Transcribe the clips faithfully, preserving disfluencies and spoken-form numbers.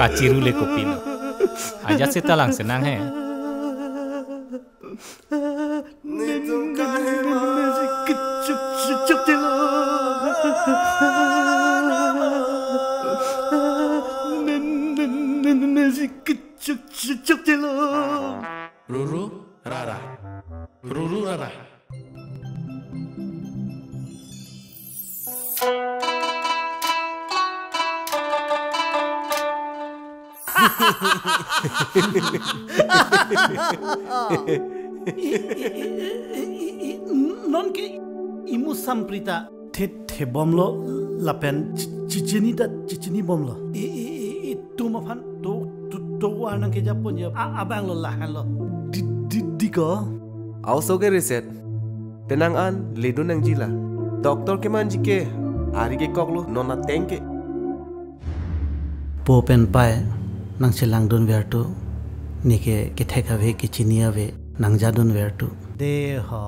kaciru le kopino. Aja seta lang senang hai. Ruru Rara Ruru Rara Non ke imu samprita the the bomlo lapen cicini da cicini bomlo i i tu ma fan tu tu tu anang ke japon ya abang lo lahan lo di di di ko Also ke riset penang an ledo nang jila doktor ke man jike ari ke koklo nona tengke po pen pai nang silang don vertu nike ke theka ve ke chinia ve nang jadun vertu de ho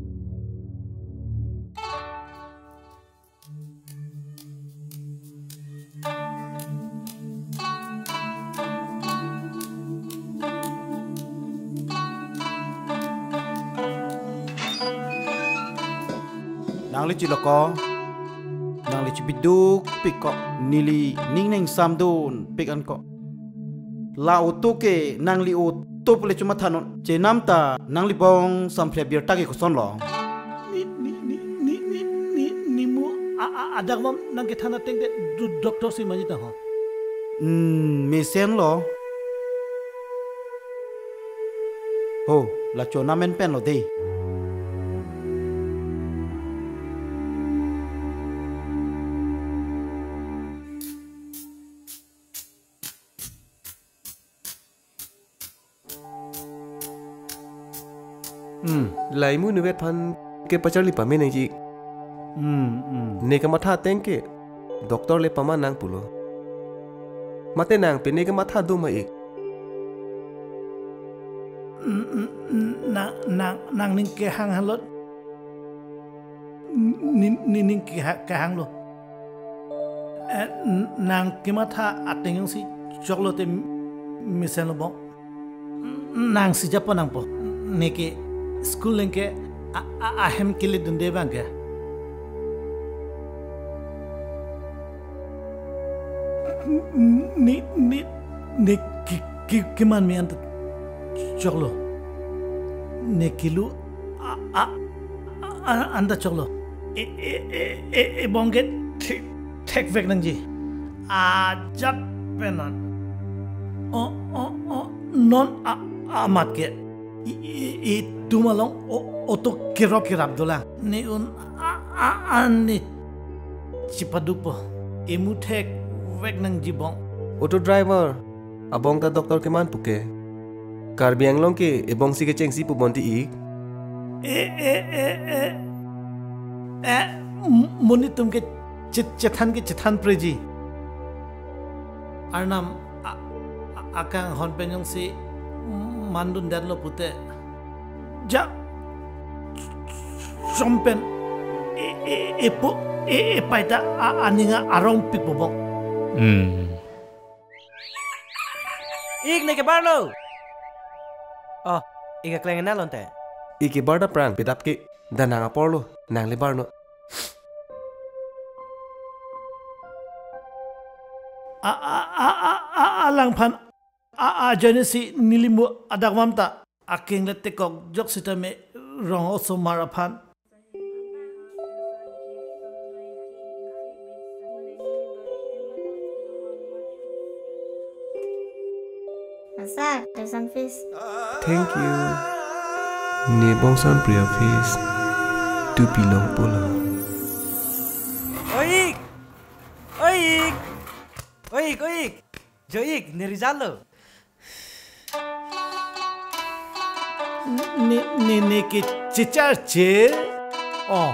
nang li chiloko nang li chibiduk pikok nili ning ning samdun pikan ko la utuke nang li ut to pole chuma thanon che namta nang li bong samphre bir ta ke ko son lo ni ni ni ni ni ni ni mu ada mom nang ke thana teng de doctor si mani ta ho mm me sen lo ho la chona men pen lo de hmm laimu nuvet phan ke pachali pame nai ji hmm hmm ne ka matha tengke doktor le pama nang pulo mate nang pe ne ka matha do ma ek na na nang ning ke hang han lo ni ni ning ke ka hang lo nang ke ma tha ateng si choklo te misen lo bo nang si japo nang po ne ke school leng ke ahem ke le dun de bang ke ni ni ni ki ki ki man mi ant choklo ne kilu a a anda choklo e e e e bonget tek vek nang ji a jap penan o o o non a amat ke i tumalong oto kirop kirap dola ni un a ani cipadupo imu tek vek nang jibong auto driver abong ta doktor ke man puke karbi anglong ke ebong si ke chengsi pu bonti ik e e e e e moni tum ke chethan ke chethan preji arnam akang hon penyong si mandun dadlo pute ja sompen e e e po e e paita aninga arong pikbobong Hmm. Ik ne ke barlo oh ika klengen na lonte iki barda prang pedap ke dananga porlo nang le barno a a a a alang phan a a janesi nilimu adagwamta aking le tekok jok sitame rong oso maraphan Sir, there's some fish. thank you ne bongsan priya fish tu pilong pola oik oik oik oik joik ne rizalo ni ni ni ke chichar che oh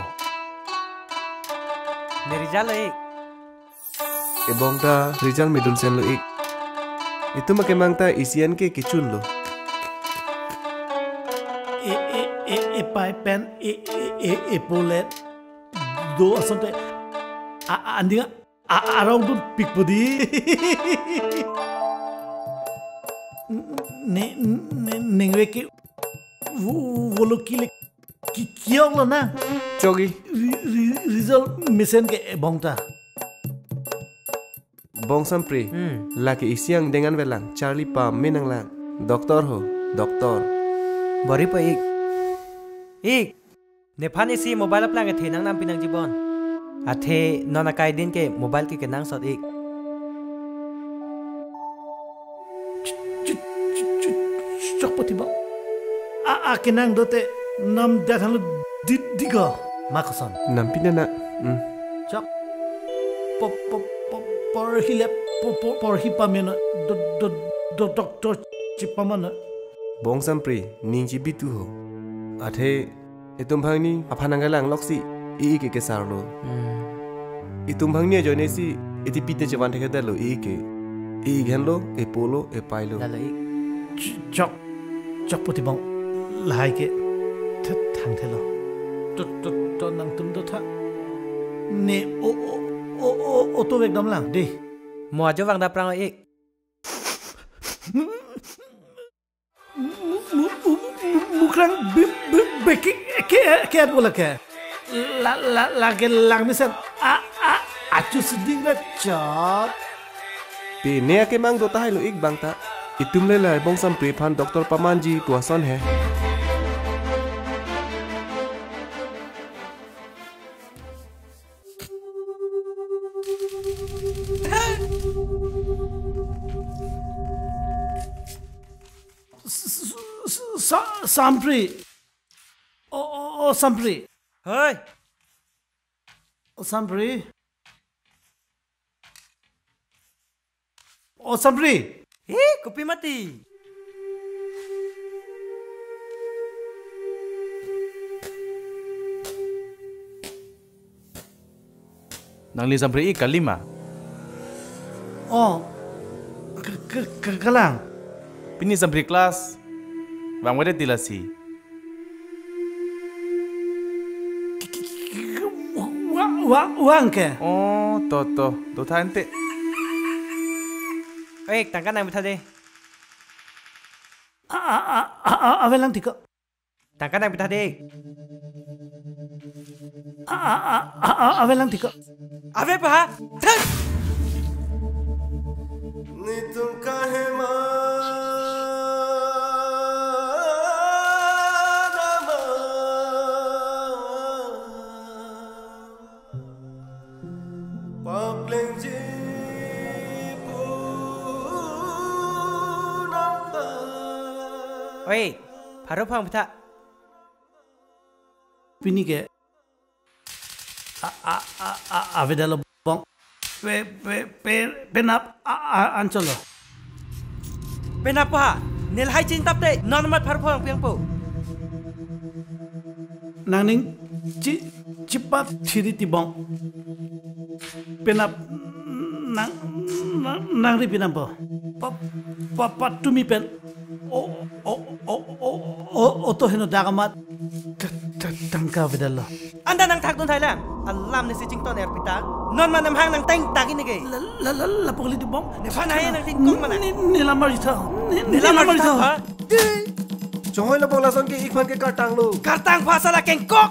ne rizalo ik ebong ta rizal medul sen lo ik itu makemang ta isian ke kichun lo e e e e pai pen e e e polet do asante a andinga a arong dun pikpodi ne ne nengwe ke wolo kile kiok lo na Chogi, result mission ke bongta Bong Sampri, laki isiang dengan velang Charlie pa minang lang. Doktor ho, doktor. Bari pa ik. Ik. Nephan isi mobile aplang ke nang nam pinang jibon. Athe nona kai din ke mobile ke kenang sot ik. chok pati ba a a kenang dote nam dakhan di diga makoson Nampina na. Hmm. chok po po po por hile po po por hipamena do do do doctor chipamana Bong Sampri, ninji bitu ho. Athe, itum bhang ni aphananga lang loksi i ke ke sarlo. Itum bhang ni joine si iti pite jawan theke dalo i ke. I ghenlo, e polo, e pailo. Dalo ik. chok chok pati bang lai ke thang thelo to to to nang tum do tha ne o o o o to vek dam lang de Mo jo wang da prang ik. mukrang be ke ke ke bola ke la la la ke lang misan a a acu seding na chop Pe ne ke mang do tahai lo ik bang ta. Itum le lai Bong Sampri phan Doktor Pamanji tua son hai. Sampri o o Sampri Hei. Sampri o Sampri Ih, kopi mati. Nang li Sampri ik kalima. oh ke ke ke kalang Pini Sampri kelas. Bang wede tilasi. wa wa wang ke Oh, to to. To tante. Ik, tangkan nang bitha de. a a a avelang tika Tangkan nang bitha de. a a a avelang tika Ave pa. Thang. Nitum kahe ma Oi, paro pang bitha. pini ke a a a a avedalo bong pe pe pe penap a a ancholo Penapa? Nil hai chin tap de. Non mat paro pang piang po. nangning ci cipat thiri ti bong penap nang nang ri pinam po pa pa pa tumi pen o o o o o o to heno dagamat tangka vedalo Anda nang thak dun Thailand. Alam ni si Jing ton er pita. Non man nam hang nang teng taki ni ge. la la la la pokli ti bong Ne phan hai nang tin kong mana. ni ni lamar ji tha ni Nilamar lamar ji tha. tha Chohoi la bola son ke ik phan ke kartang lo. Kartang phasa la keng kok.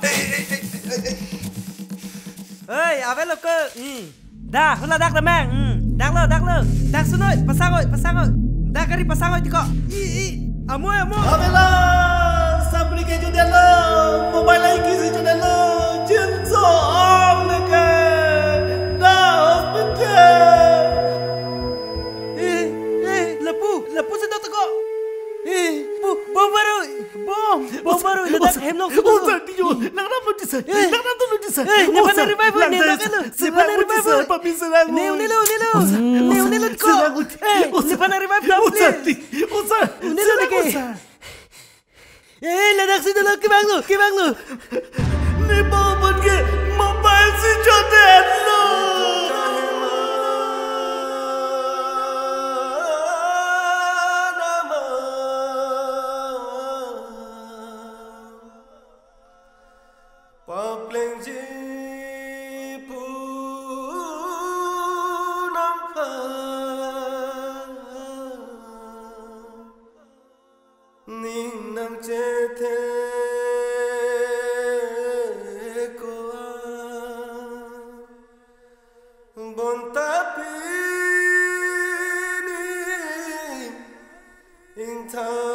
Ơi, ave lo cơ. Ừ. Da, hula dak da mang. Ừ. Dak lo, dak lo. Dak sunoi, pasang oi, pasang oi. Dak kari pasang oi tiko. I i. Amu amu. avela sabri ke judelo mobile ai kisi judelo jinso om ne ke da hospital Eh, eh, lepu, lepu sedot tiko. Eh, bu, bom baru. Bom, bom baru. Dak hem nong sudu. Osa diyo nang na mati sa Eh. nang na tulu di sa Eh, ne pa na revive ni dak lo. Ne pa na revive. pamisalang Neu nilo nilo. Neu nilo tiko. Eh, ne pa na revive Osa double. ti osa Nilo lagi. Eh, ladak situ lo kibang lo, kibang lo. ni babon ke mobile si jodelo in time